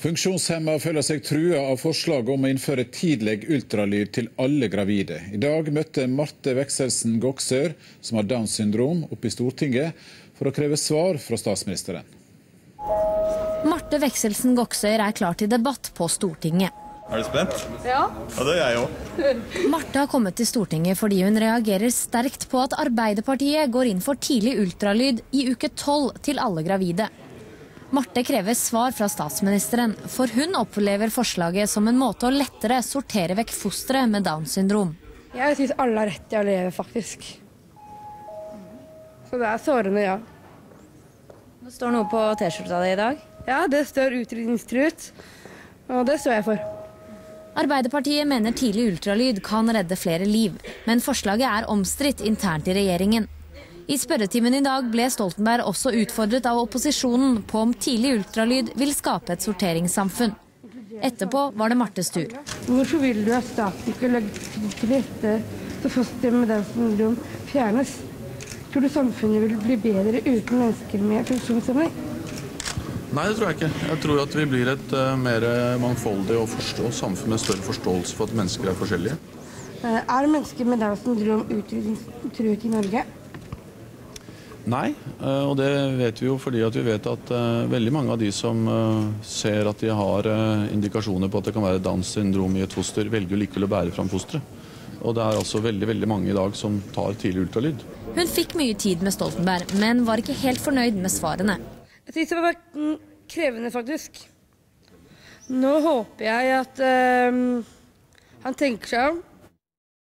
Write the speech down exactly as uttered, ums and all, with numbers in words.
Funksjonshemma føler seg trua av forslag om å innføre tidlig ultralyd til alle gravide. I dag møtte Marte Wekselsen Goksør, som har Downs syndrom, opp i Stortinget for å kreve svar fra statsministeren. Marte Wekselsen Goksør er klar til debatt på Stortinget. Er du spent? Ja. Ja, det er jeg også. Marte har kommet til Stortinget fordi hun reagerer sterkt på at Arbeiderpartiet går inn for tidlig ultralyd i uke tolv til alle gravide. Marte krever svar fra statsministeren, for hun opplever forslaget som en måte å lettere sortere vekk fostre med Downs syndrom. Jeg synes alle har rett til å leve, faktisk. Så det er sårende, ja. Det står noe på T-skjorta di i dag? Ja, det står utrydningstruet, og det står jeg for. Arbeiderpartiet mener tidlig ultralyd kan redde flere liv, men forslaget er omstridt internt i regjeringen. I spørretimen i dag ble Stoltenberg også utfordret av opposisjonen på om tidlig ultralyd vil skape et sorteringssamfunn. Etterpå var det Martes tur. Hvorfor vil du at staten skal legge til rette så fosteret med Downs syndrom fjernes? Tror du samfunnet vil bli bedre uten mennesker med funksjonshemning? Nei, det tror jeg ikke. Jeg tror at vi blir et uh, mer mangfoldig og forstå, samfunn med større forståelse for at mennesker er forskjellige. Uh, er mennesker med Downs syndrom utrydningstruet i Norge? Nei, og det vet vi jo fordi at vi vet at uh, veldig mange av de som uh, ser at de har uh, indikasjoner på at det kan være Downs syndrom i et foster, velger likevel å bære fram fosteret. Og det er altså veldig, veldig mange i dag som tar tidlig ultralyd. Hun fikk mye tid med Stoltenberg, men var ikke helt fornøyd med svarene. Jeg synes det har vært krevende, faktisk. Nå håper jeg at uh, han tenker seg om.